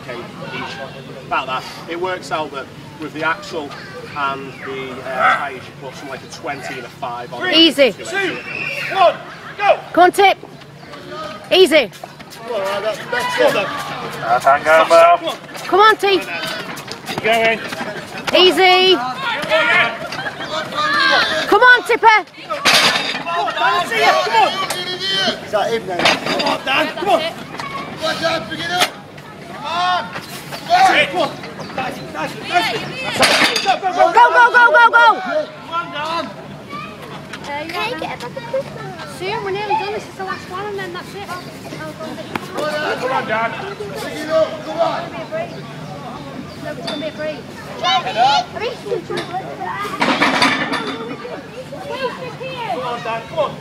20k each, about that. It works out that with the axle and the tyres, you put something like a 20 and a 5 on. Easy. 2, 1, go! Come on, Tip. Easy. Come on, T. Keep going. Easy. Come on, Tipper. Is that him now? Come on, Dan, come on! Come on, Dan, pick it up! Come on! Come on! Go, go, go, go, go! Come on, Dan! Can I get it back a soon, we're nearly done. This is the last one, and then that's it. Come on, Dan! Pick it up, come on! No, it's going to be a break. Get up! Come on, Dan, come on!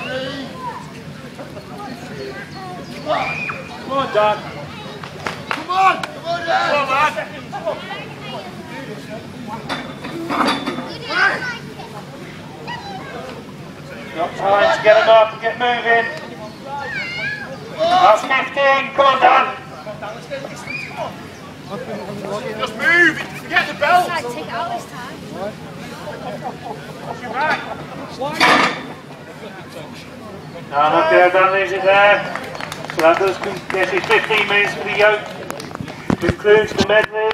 Come on, Dan! Come on! Come on, Dan! Come on, man! Come on! Got time to get them up and get moving. That's 15. Come on, Dan. Just move! Forget the belt! Take it out this time. You're right! No, look there, Dan leaves it there. So that does, yes, it's 15 minutes for the yoke. Concludes the medley.